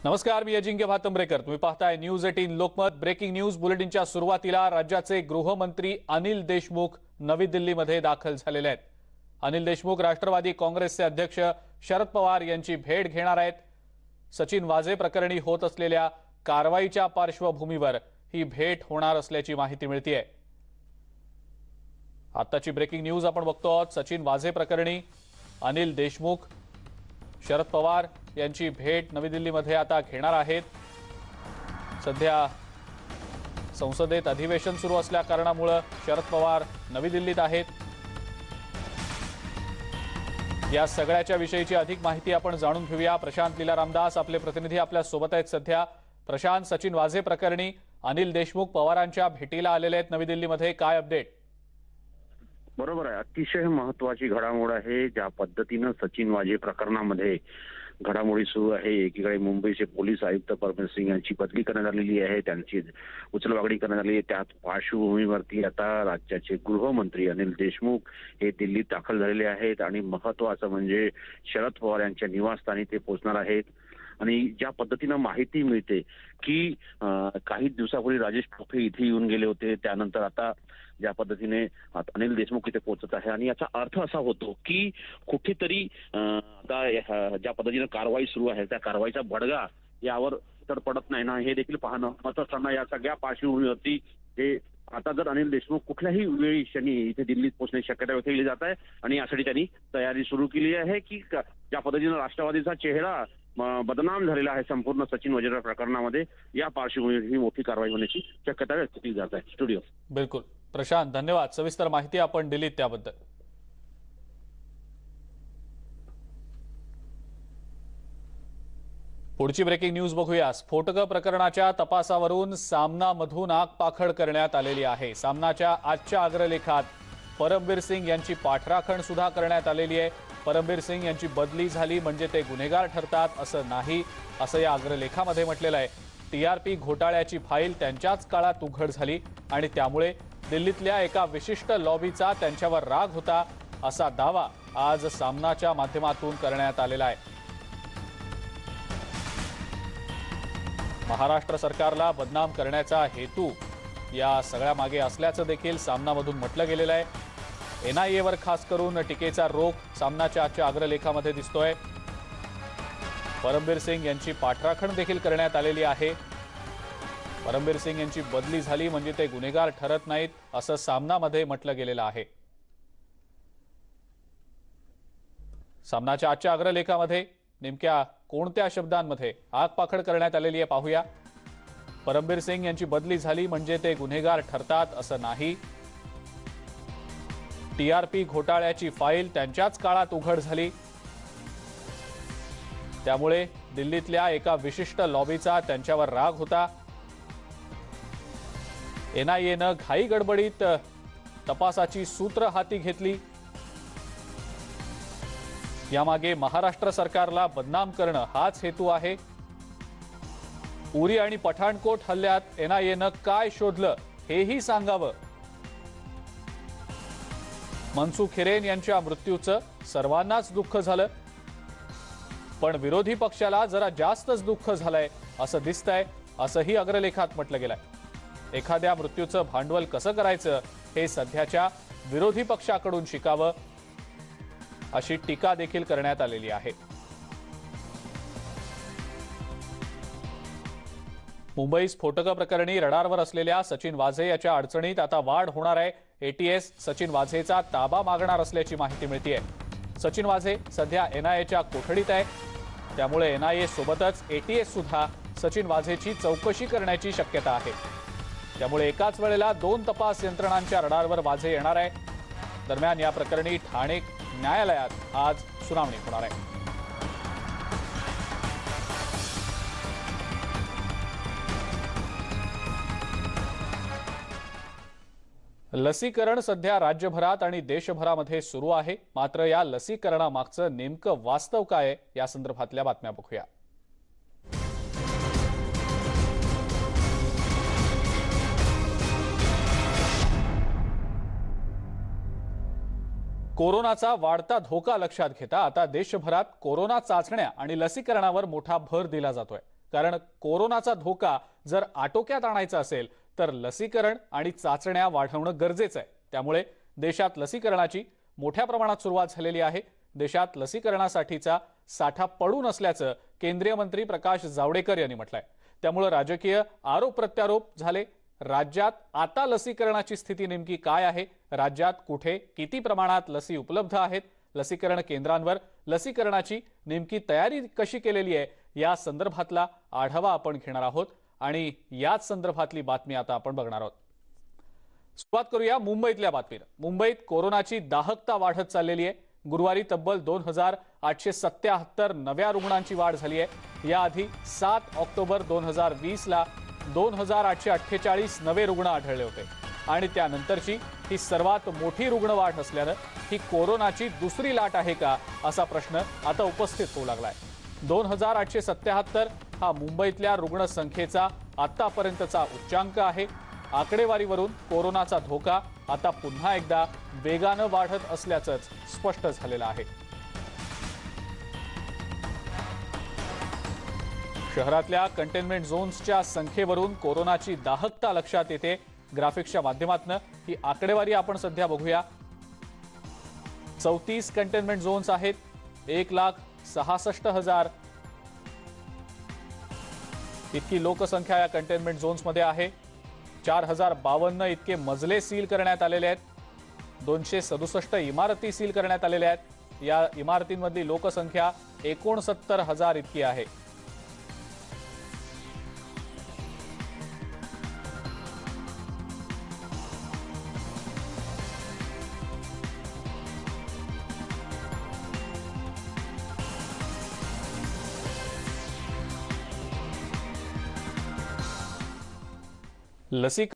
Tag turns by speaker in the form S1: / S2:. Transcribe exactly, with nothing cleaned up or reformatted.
S1: नमस्कार, मी अजिंक्य भातंब्रेकर. तुम्ही पाहताय न्यूज अठरा लोकमत. ब्रेकिंग न्यूज बुलेटिनच्या सुरुवातीला राज्याचे गृहमंत्री अनिल देशमुख नवी दिल्लीमध्ये दाखल झालेले आहेत. अनिल देशमुख राष्ट्रवादी काँग्रेसचे अध्यक्ष शरद पवार यांची भेट घेणार आहेत. सचिन वाझे प्रकरणी होत असलेल्या कारवाईच्या पार्श्वभूमीवर ही भेट होणार असल्याची माहिती मिळतेय. आताची ब्रेकिंग न्यूज आपण बघतो आहोत. सचिन वाझे प्रकरणी अनिल देशमुख शरद पवार यांची भेट नवी दिल्लीमध्ये आता घेणार आहेत. सध्या संसदेत अधिवेशन सुरू असल्या कारणामुळे शरद पवार नवी दिल्लीत आहेत. या सगळ्याच्या विषयीची अधिक माहिती आपण जाणून घेऊया. प्रशांत लीला रामदास आपले प्रतिनिधी आपल्या सोबत आहेत सध्या. प्रशांत, सचिन वाझे प्रकरणी अनिल देशमुख पवारांच्या भेटीला आलेले आहेत नवी दिल्लीमध्ये. काय अपडेट?
S2: बरोबर आहे. अतिशय महत्वाची घडामोड आहे. ज्या पद्धतीनं सचिन वाझे प्रकरणामध्ये घडामोडी सुरू आहे, एकीकडे मुंबईचे पोलीस आयुक्त परमवीर सिंग यांची बदली करण्यात आलेली आहे, त्यांची उचलवागडी करण्यात आली आहे. त्याच पार्श्वभूमीवरती आता राज्याचे गृहमंत्री अनिल देशमुख हे दिल्लीत दाखल झालेले आहेत आणि महत्वाचं म्हणजे शरद पवार यांच्या निवासस्थानी ते पोहोचणार आहेत. आणि ज्या पद्धतीनं माहिती मिळते की काही दिवसापूर्वी राजेश टोपे इथे येऊन गेले होते, त्यानंतर आता ज्या पद्धतीने अनिल देशमुख इथे पोहोचत आहे आणि याचा अर्थ असा होतो की कुठेतरी आता ज्या पद्धतीने कारवाई सुरू आहे त्या कारवाईचा बडगा यावर तर पडत नाही ना, हे देखील पाहणं महत्त्वाचं असताना या सगळ्या पार्श्वभूमीवरती हे आता जर अनिल देशमुख कुठल्याही वेळी शनी इथे दिल्लीत पोहोचण्याची शक्यता व्यक्त केली जात आहे आणि यासाठी त्यांनी तयारी सुरू केली आहे की ज्या पद्धतीनं राष्ट्रवादीचा चेहरा बदनाम झालेला आहे संपूर्ण सचिन वाझे प्रकरणामध्ये, या पार्श्वभूमीवर ही मोठी कारवाई होण्याची शक्यता व्यक्त केली जात आहे. स्टुडिओ.
S1: बिलकुल प्रशांत, धन्यवाद. सविस्तर माहिती आपण दिलीत त्याबद्दल. पुढची ब्रेकिंग न्यूज बघूया. स्फोटक प्रकरणाच्या तपासावरून सामनामधून आगपाखड करण्यात आलेली आहे. सामनाच्या आजच्या अग्रलेखात परमवीर सिंग यांची पाठराखण सुद्धा करण्यात आलेली आहे. परमवीर सिंग यांची बदली झाली म्हणजे ते गुन्हेगार ठरतात असं नाही, असं या अग्रलेखामध्ये म्हटलेलं आहे. टीआरपी घोटाळ्याची फाईल त्यांच्याच काळात उघड झाली आणि त्यामुळे दिल्लीतल्या एका विशिष्ट लॉबीचा त्यांच्यावर राग होता, असा दावा आज सामनाच्या माध्यमातून करण्यात आलेला आहे. महाराष्ट्र सरकारला बदनाम करण्याचा हेतू या सगळ्या मागे असल्याचं देखील सामनामधून म्हटलं गेलेलं आहे. एनआयएवर खास करून टीकेचा रोख सामनाच्या आजच्या अग्रलेखामध्ये दिसतोय. परमवीर सिंग यांची पाठराखण देखील करण्यात आलेली आहे. परमवीर सिंग यांची बदली झाली म्हणजे ते गुन्हेगार ठरत नाहीत, असं सामनामध्ये म्हटलं गेलेलं आहे. सामनाच्या आजच्या अग्रलेखामध्ये नेमक्या कोणत्या शब्दांमध्ये आगपाखड करण्यात आलेली आहे पाहूया. परमवीर सिंग यांची बदली झाली म्हणजे ते गुन्हेगार ठरतात असं नाही. टीआरपी घोटाळ्याची फाईल त्यांच्याच काळात उघड झाली, त्यामुळे दिल्लीतल्या एका विशिष्ट लॉबीचा त्यांच्यावर राग होता. एनआयएनं घाई गडबडीत तपासाची सूत्र हाती घेतली. यामागे महाराष्ट्र सरकारला बदनाम करणं हाच हेतू आहे. उरी आणि पठाणकोट हल्ल्यात एनआयएनं काय शोधलं हेही सांगावं. मनसुख हिरेन यांच्या मृत्यूचं सर्वांनाच दुःख झालं, पण विरोधी पक्षाला जरा जास्तच दुःख झालंय असं दिसतंय, असंही अग्रलेखात म्हटलं गेलंय. एखाद्या मृत्यूचं भांडवल कसं करायचं हे सध्याच्या विरोधी पक्षाकडून शिकावं, अशी टीका देखील करण्यात आलेली आहे. मुंबई स्फोटक प्रकरणी रडारवर असलेल्या सचिन वाझे याच्या अडचणीत आता वाढ होणार आहे. एटीएस सचिन वाझेचा ताबा मागणार असल्याची माहिती मिळतेय. सचिन वाझे सध्या एनआयएच्या कोठडीत आहे, त्यामुळे एनआयए सोबतच एटीएस सुद्धा सचिन वाझेची चौकशी करण्याची शक्यता आहे. त्यामुळे एकाच वेळेला दोन तपास यंत्रणांच्या रडारवर वाझे येणार आहे. दरम्यान या प्रकरणी ठाणे न्यायालयात आज सुनावणी होणार आहे. लसीकरण सध्या राज्यभरात आणि देशभरामध्ये सुरू आहे. मात्र या लसीकरणामागचं नेमकं वास्तव काय या संदर्भातल्या बातम्या बघूया. कोरोनाचा वाढता धोका लक्षात घेता आता देशभरात कोरोना चाचण्या आणि लसीकरणावर मोठा भर दिला जातोय. कारण कोरोनाचा धोका जर आटोक्यात आणायचा असेल तर लसीकरण आणि चाचण्या वाढवणं गरजेचं आहे। त्यामुळे देशात लसीकरणाची मोठ्या प्रमाणात सुरुवात झालेली आहे। देशात लसीकरणासाठीचा साठा पडून असल्याचं केंद्रीय मंत्री प्रकाश जावडेकर यांनी म्हटलंय। त्यामुळे राजकीय आरोप प्रत्यारोप झाले। राज्यात आता लसीकरणाची स्थिती नेमकी काय आहे, राज्यात कुठे किती प्रमाणात लसी उपलब्ध आहेत, लसीकरण केंद्रांवर लसीकरणाची नेमकी तयारी कशी केलेली आहे, या संदर्भातला आढावा आपण घेणार आहोत आणि याच संदर्भातली बातमी आता आपण बघणार आहोत। सुरुवात करूया मुंबईतल्या बातमीनं। मुंबईत कोरोनाची दाहकता वाढत चाललेली आहे। गुरुवारी तब्बल दोन हजार आठशे सत्याहत्तर नव्या रुग्णांची वाढ झाली आहे। याआधी सात ऑक्टोबर दोन हजार वीस ला दोन हजार आठशे अठ्ठेचाळीस नवे रुग्ण आढळले होते आणि त्यानंतरची ही सर्वात मोठी रुग्णवाढ असल्यानं ही कोरोनाची दुसरी लाट आहे का असा प्रश्न आता उपस्थित होऊ लागलाय। दोन हजार आठशे सत्याहत्तर हा मुंबईतल्या रुग्णसंख्येचा आतापर्यंतचा उच्चांक आहे। आकडेवारीवरून कोरोनाचा धोका आता पुन्हा एकदा वेगानं वाढत असल्याचंच स्पष्ट झालेलं आहे। शहरातल्या कंटेनमेंट झोन्सच्या संख्येवरून कोरोनाची दाहकता लक्षात येते। ग्राफिक्सच्या माध्यमातून ही आकडेवारी आपण सध्या बघूया। चौतीस कंटेनमेंट झोन्स आहेत, एक लाख सहासष्ट हजार इतकी लोकसंख्या या कंटेनमेंट झोन्समध्ये आहे। चार हजार बावन्न इतके मजले सील करण्यात आलेले आहेत। दोनशे सदुसष्ट इमारती सील करण्यात आलेल्या आहेत। या इमारतींमधली लोकसंख्या एकोणसत्तर हजार इतकी आहे। लसी